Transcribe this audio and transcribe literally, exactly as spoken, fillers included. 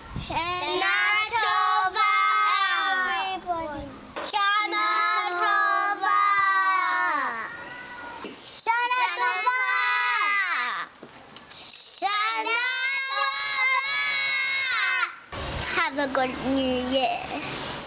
Shana Tova, everybody. Shana Tova. Shana Tova. Shana Tova. Have a good New Year.